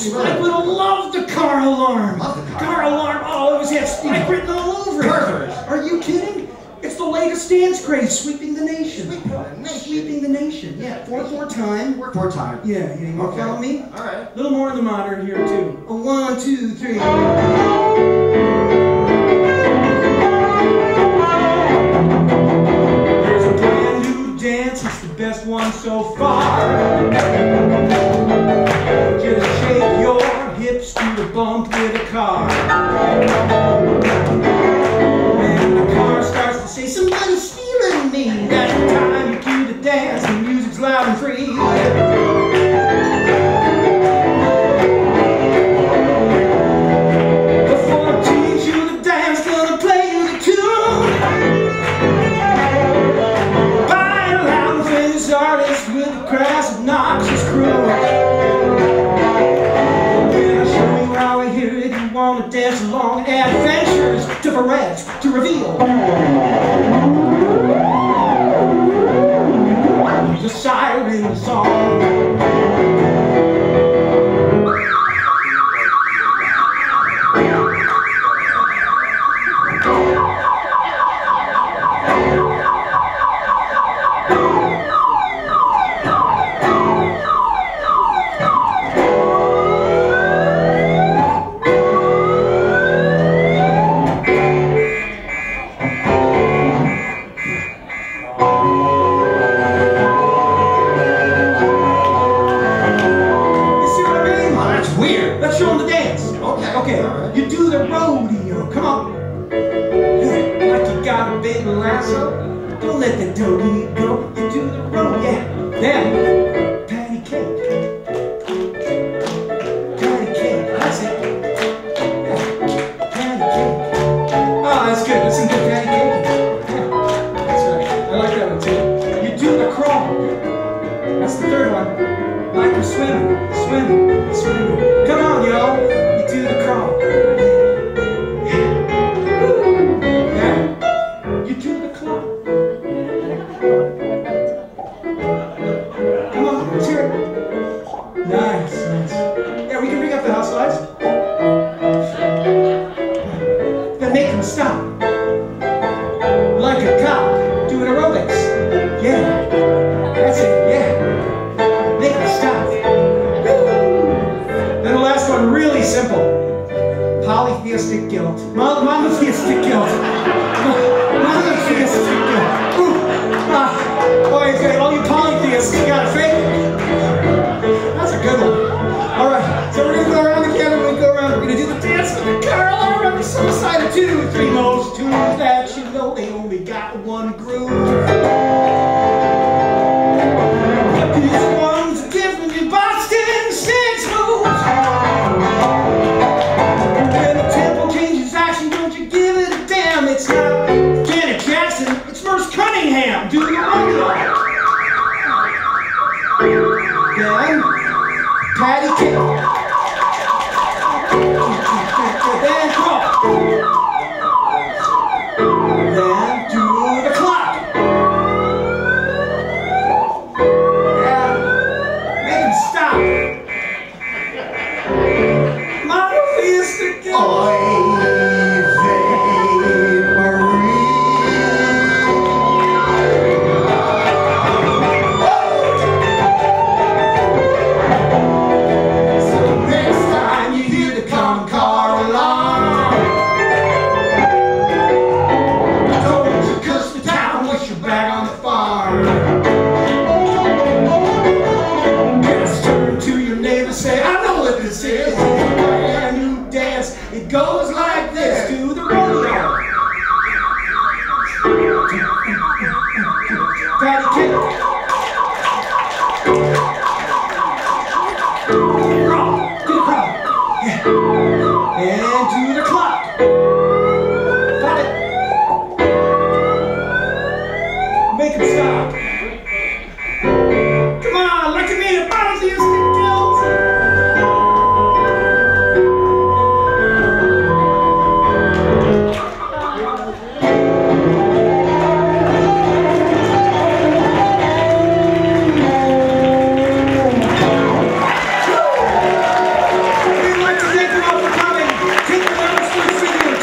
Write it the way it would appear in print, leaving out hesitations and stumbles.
Spike would have loved the car alarm. Car alarm, oh, it always had Spike written all over it. Perfect. Are you kidding? It's the latest dance craze, sweeping the nation. Sweeping the nation. Yeah, 4/4 time. 4/4 time. Yeah, you Okay. follow me? All right. A little more in the modern here too. 1, 2, 3. There's a brand new dance, it's the best one so far. Just shake your hips to the bump with a car. And the car starts to say, somebody's stealing me. That's the time you cue the dance, the music's loud and free. Before I teach you the dance, gonna play you the tune. By a loud famous artist with a crass, obnoxious crew. When I show you how I hear it, you wanna dance along. Adventures to Perez to reveal the siren song. Let's show them the dance. Okay. Right. You do the rodeo. Come on. Like you got a big lasso. Don't let the doggy go. You do the rodeo. Yeah. Then, patty cake. Patty cake. That's it. Yeah. Patty cake. Oh, that's good. That's some good patty cake. Yeah. That's right. I like that one too. You do the crawl. That's the third one. Like you're swimming. Come on, yo. You do the crawl. Yeah. You do the claw. Come on, let's hear it. Nice. Yeah, we can bring up the house lights. Then make them stop. Like a cop doing aerobics. Yeah. That's it, yeah. Make them stop. Then the last one, really simple. Polytheistic guilt. Monotheistic guilt. Monotheistic guilt. Boy, all you polytheists, you got a fake. That's a good one. Alright, so we're going to go around again, and we go around. We're going to do the dance with the car alarm. Every so side of 2, 3. Most tunes that you know, they only got one groove. These ones are different in Boston, 6 moves. When the tempo changes action, don't you give it a damn. It's not Janet Jackson, it's Merce Cunningham. Do the rodeo. Then, patty cake. Then crawl. Then do the clock. Stop! Monotheistic guilt! So next time you hear the car alarm, don't you cuss the town, wish you're back on the farm. Say, I know what this is. It's a brand new dance. It goes like this. Do the rodeo. Patty cake.